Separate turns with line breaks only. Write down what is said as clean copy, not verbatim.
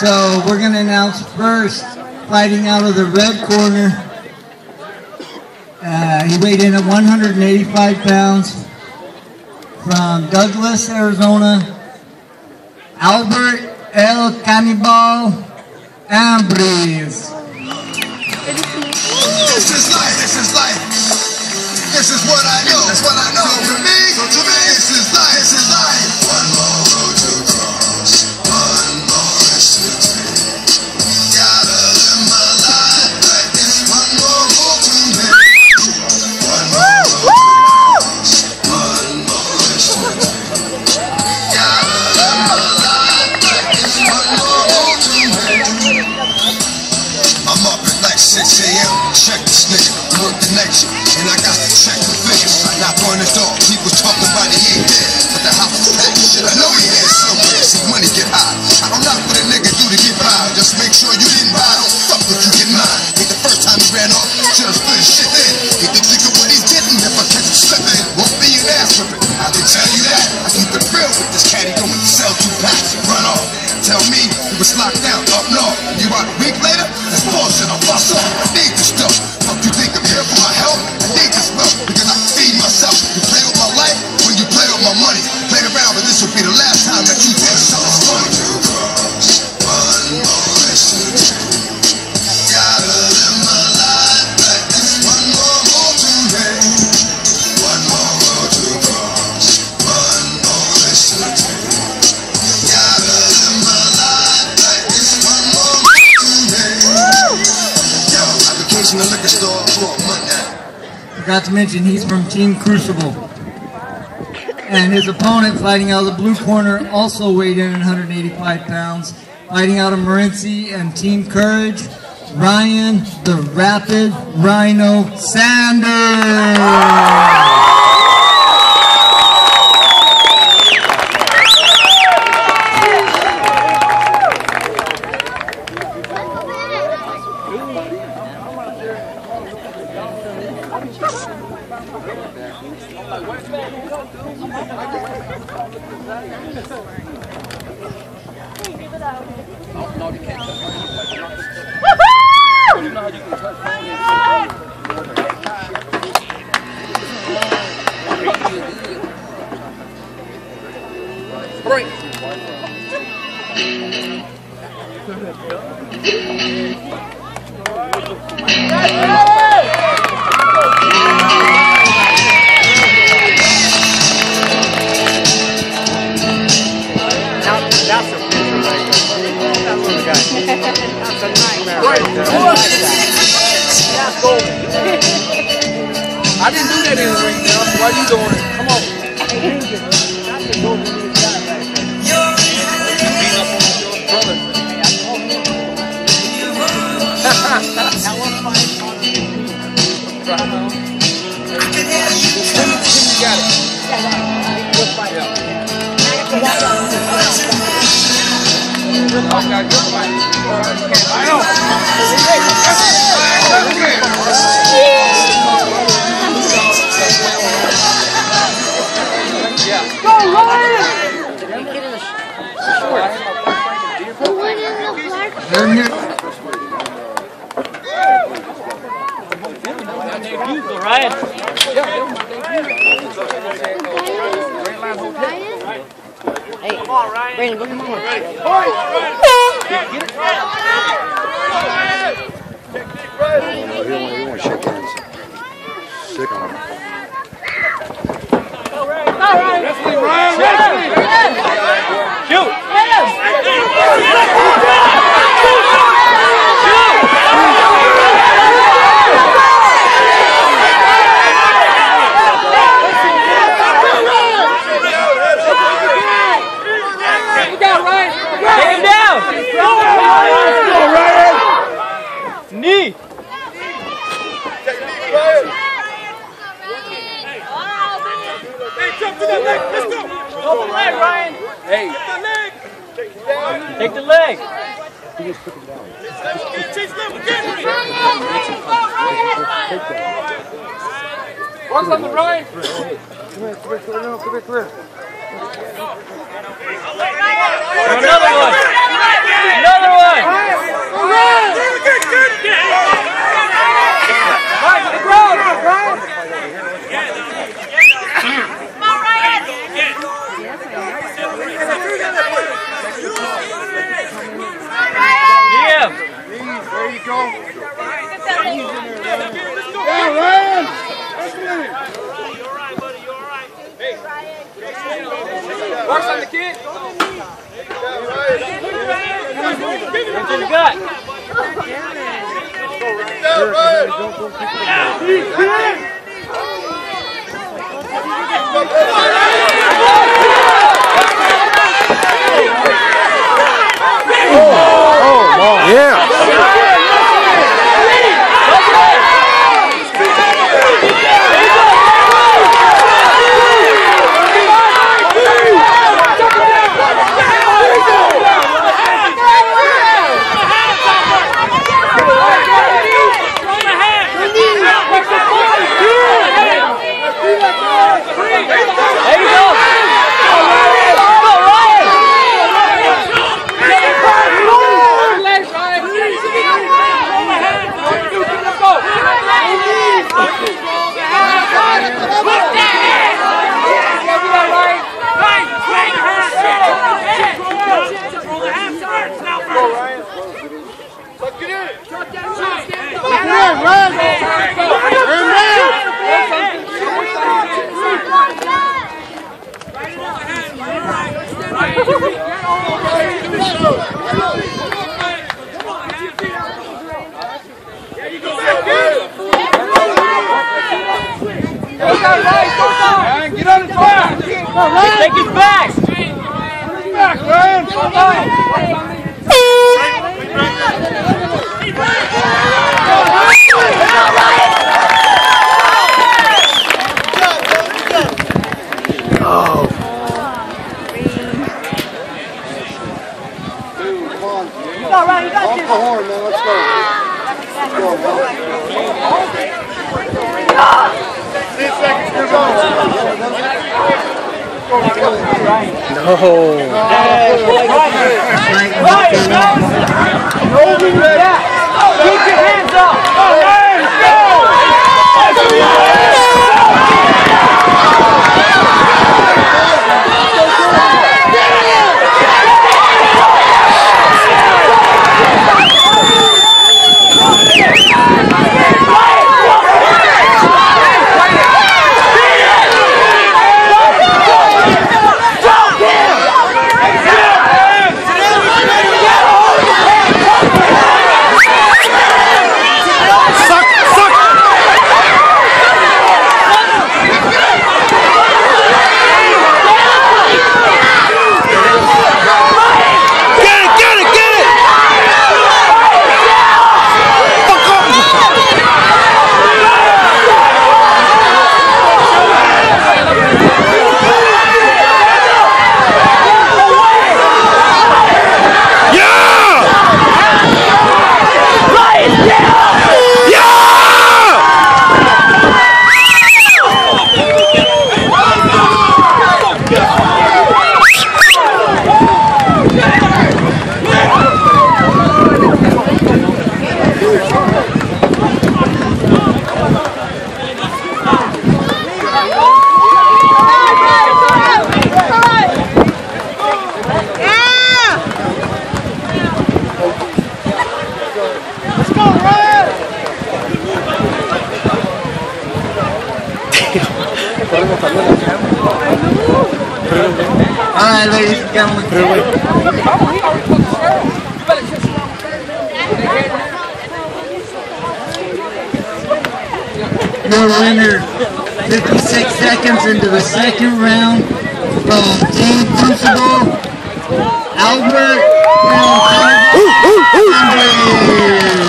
So we're going to announce first, fighting out of the red corner. He weighed in at 185 pounds. From Douglas, Arizona, Albert El Caníbal Ambriz.
This is life. This is life. This is what I know. That's what I know. So to me, this is life. This is life. One more road to cross. One more risk to take. Gotta live my life like this. One more road to make. One more road to cross. One more risk to take. Gotta live my life like this. One more road to make. I'm up at like 6 a.m. Check this nigga. Work the night shift. And I got to check the figures. Knock on the door, people talking about he ain't there. But the house is packed, shit, I know he there somewhere. See money get high. I don't know what a nigga do to get by. Just make sure you didn't buy. Don't fuck with you get mine. Ain't the first time he ran off. Should've split his shit in. Ain't the think of what he's getting if I catch him slipping. Won't be an ass whipping. I can tell you that. I keep it real with this cat. He going to sell 2 packs and run off. Tell me he was locked down up north. You out a week later? That's bullshit. I'll bust off. I need this stuff. Fuck you think I'm here for my health? I need this wealth because I can feed myself. You play with my life when you play with my money. Played around, but this will be the last time that you did something funny. One more risk to take. Gotta live my life like this. One more road to make. One more road to cross. One more risk to take. Gotta live my life like this. One more road to make. Yo, application to liquor store for a month now.
Forgot to mention he's from Team Crucible. And his opponent fighting out of the blue corner also weighed in at 185 pounds. Fighting out of Morenci and Team Courage, Ryan the Rapid Rhino Sanders.
I didn't do that in the ring, now. Why are you doing it? Come on. Beat up on your brother. You got it.
Go, Ryan!
Ryan.
Hey, come on, Ryan. Brandon, go to mama. Ready.
Get it.
He don't want to shake hands. Sick on him.
Wrestling, Ryan. Wrestling. Shoot. Knee!
Hey, jump to that leg! Let's go!
Go for the leg, Ryan! Hey!
Get the leg!
Take the leg!
He just took him down.
Chase them! Get me!
Work on the Ryan!
Come here, come here.
Another one! Another one!
There you go. Yeah, Ryan! Excellent!
You're alright, buddy, you're alright. Hey! Works on the kid! Into the gut!
Yeah!
Get on his back! Take his back! Back, Ryan!
Off the horn, man. Let's go. Let's go, man. 10 seconds. Go.
No.
Keep your hands up!
Alright, ladies and gentlemen. Your winner, 56 seconds into the second round from Team Crucible, Albert and Ambriz.